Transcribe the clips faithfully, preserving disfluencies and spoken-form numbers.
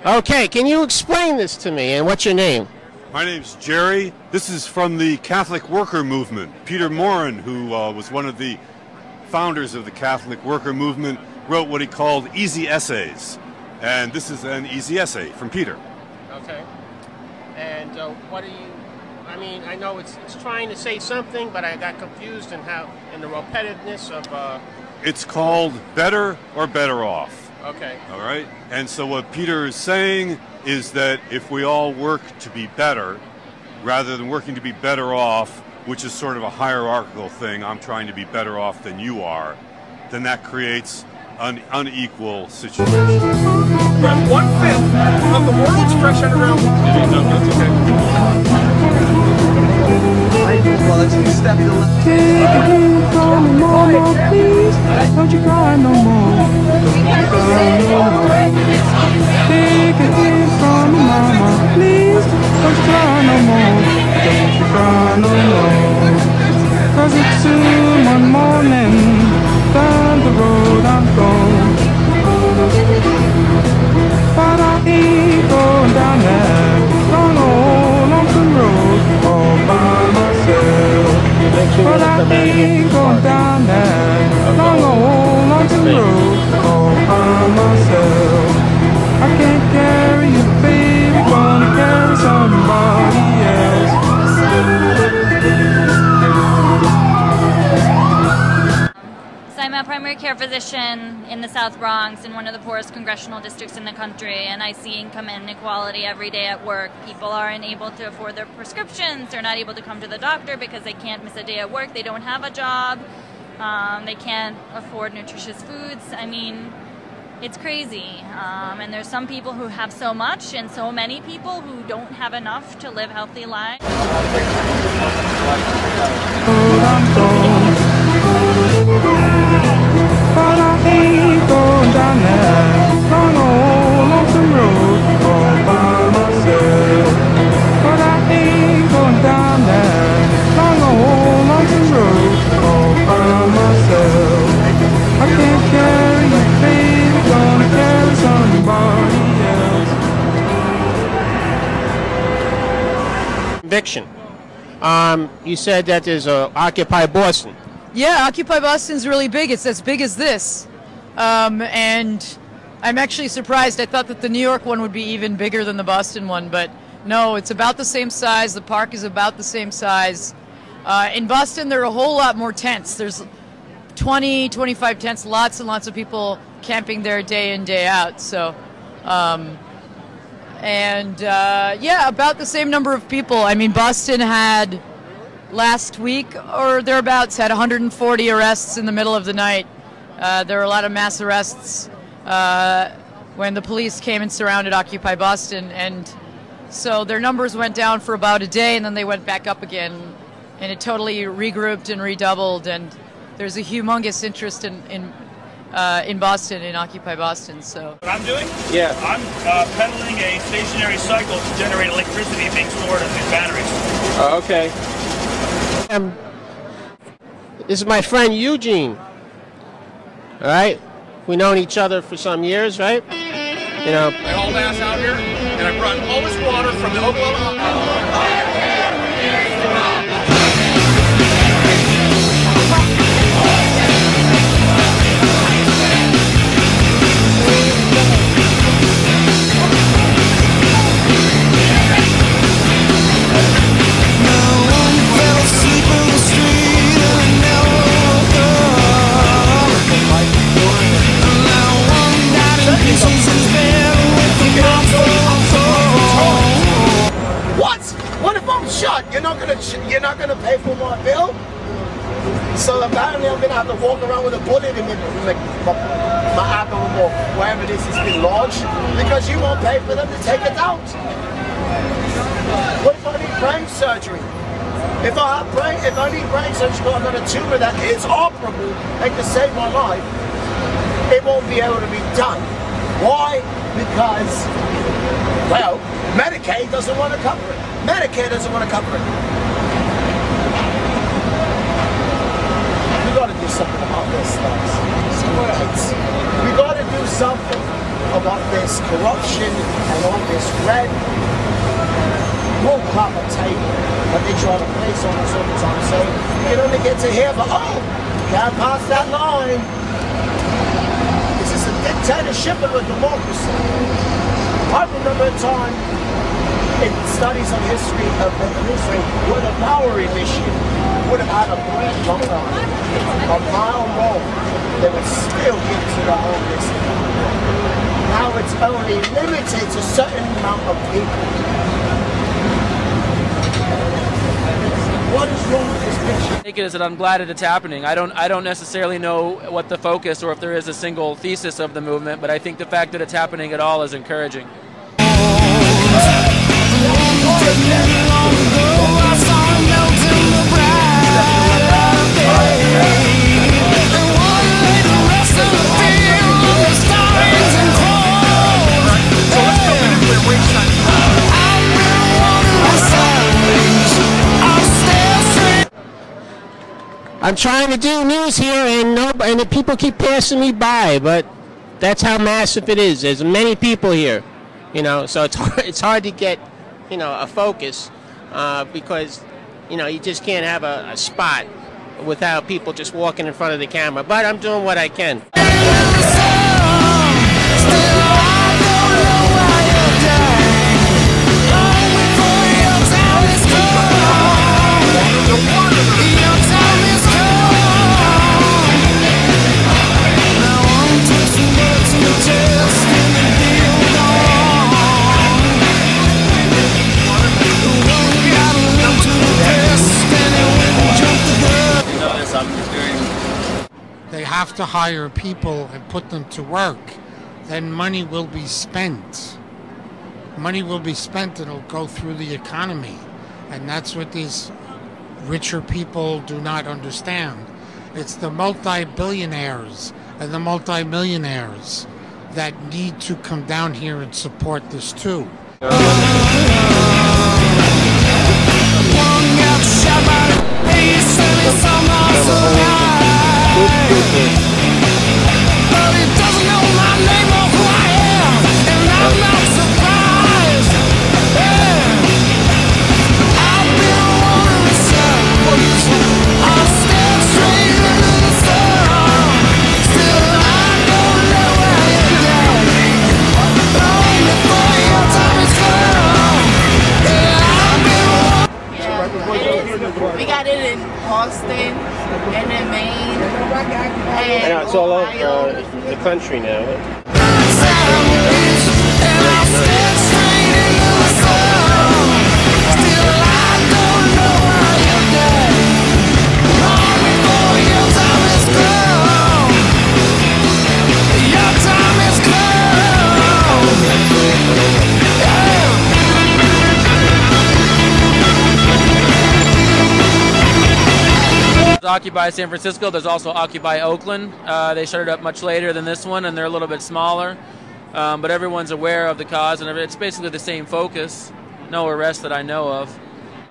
Okay, can you explain this to me, and what's your name? My name's Jerry. This is from the Catholic Worker Movement. Peter Morin, who uh, was one of the founders of the Catholic Worker Movement, wrote what he called easy essays. And this is an easy essay from Peter. Okay. And uh, what do you, I mean, I know it's, it's trying to say something, but I got confused in how, in the repetitiveness of... Uh... It's called Better or Better Off. Okay. All right? And so what Peter is saying is that if we all work to be better, rather than working to be better off, which is sort of a hierarchical thing, I'm trying to be better off than you are, then that creates an unequal situation. Grab one fifth of the world's fresh underground. No, that's okay. Well, let's step to the left. Take a hint from me, mama, please. Don't you cry no more. Take a hint from me, mama, please. Don't you cry no more. Don't you cry no more. Cause it's soon one morning. Down the road I'm going. But I ain't going down that long old lonesome road all by myself. But I ain't going down that long old lonesome road all by myself. I can't carry you, baby, gonna carry somebody else. So I'm a primary care physician in the South Bronx, in one of the poorest congressional districts in the country, and I see income inequality every day at work. People aren't able to afford their prescriptions, they're not able to come to the doctor because they can't miss a day at work, they don't have a job, um, they can't afford nutritious foods. I mean, it's crazy. Um, and there's some people who have so much and so many people who don't have enough to live healthy lives. But I ain't going down that long old lonesome road all by myself. But I ain't going down that long old lonesome road all by myself. I can't carry you, baby, gonna carry somebody else. Conviction. Um, you said that there's a Occupy Boston. Yeah, Occupy Boston's really big. It's as big as this. Um, and I'm actually surprised. I thought that the New York one would be even bigger than the Boston one, but no, it's about the same size. The park is about the same size. Uh, in Boston, there are a whole lot more tents. There's twenty, twenty-five tents, lots and lots of people camping there day in, day out. So, um, and uh, yeah, about the same number of people. I mean, Boston had... last week or thereabouts had one hundred forty arrests in the middle of the night. Uh, there were a lot of mass arrests uh, when the police came and surrounded Occupy Boston, and so their numbers went down for about a day and then they went back up again, and it totally regrouped and redoubled, and there's a humongous interest in in, uh, in Boston, in Occupy Boston. So What I'm doing? Yeah. I'm uh, pedaling a stationary cycle to generate electricity being stored in these batteries. Oh, okay. Um, this is my friend Eugene. All right, we've known each other for some years, right? You know. I hauled ass out here, and I brought all this water from the Oklahoma. What? What if I'm shot? You're not gonna you're not gonna pay for my bill? So apparently I'm gonna have to walk around with a bullet in my, like, my, my abdomen or wherever this has been lodged because you won't pay for them to take it out. What if I need brain surgery? If I have brain, if I need brain surgery, I've got a tumor that is operable and can save my life, it won't be able to be done. Why? Because, well, Medicaid doesn't want to cover it. Medicare doesn't want to cover it. We got to do something about this stuff. We got to do something about this corruption and on this red wallpaper table that they try to place on us all the time, saying you can only get to here, but oh, can't pass that line. Is this a dictatorship of a democracy? I remember a time in studies of history of history where the Bowery mission would have had a bridge long line, a mile long. They would still get to the homeless. Now it's only limited to a certain amount of people. What is wrong with this picture? I think it is that I'm glad that it's happening. I don't I don't necessarily know what the focus or if there is a single thesis of the movement, but I think the fact that it's happening at all is encouraging. I'm trying to do news here, and no, and the people keep passing me by. But that's how massive it is. There's many people here, you know. So it's hard, it's hard to get, you know, a focus uh, because, you know, you just can't have a, a spot without people just walking in front of the camera. But I'm doing what I can. They have to hire people and put them to work. Then money will be spent. Money will be spent and it'll go through the economy. And that's what these richer people do not understand. It's the multi-billionaires and the multi-millionaires that need to come down here and support this too. But it doesn't know my name or who I am, and I'm not surprised. I've been wanting to I'll stare straight into the sun. Still I don't know where you're going. Long before your time is come. Yeah, I've been Yeah, we got it in Boston and in Maine. I know, it's all over uh, the country now. Occupy San Francisco. There's also Occupy Oakland. Uh, they started up much later than this one, and they're a little bit smaller. Um, but everyone's aware of the cause, and it's basically the same focus. No arrests that I know of.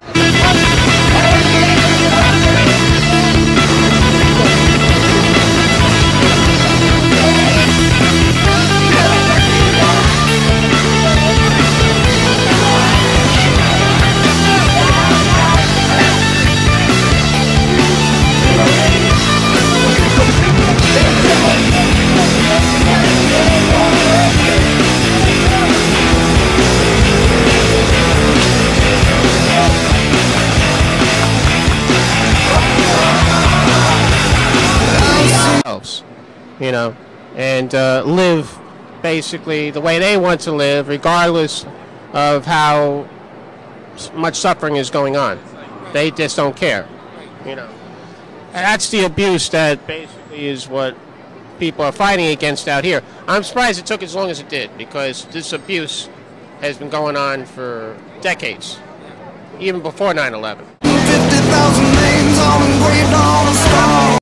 You know, and uh, live basically the way they want to live, regardless of how much suffering is going on. They just don't care, you know. And that's the abuse that basically is what people are fighting against out here. I'm surprised it took as long as it did, because this abuse has been going on for decades, even before nine eleven. fifty thousand names all engraved on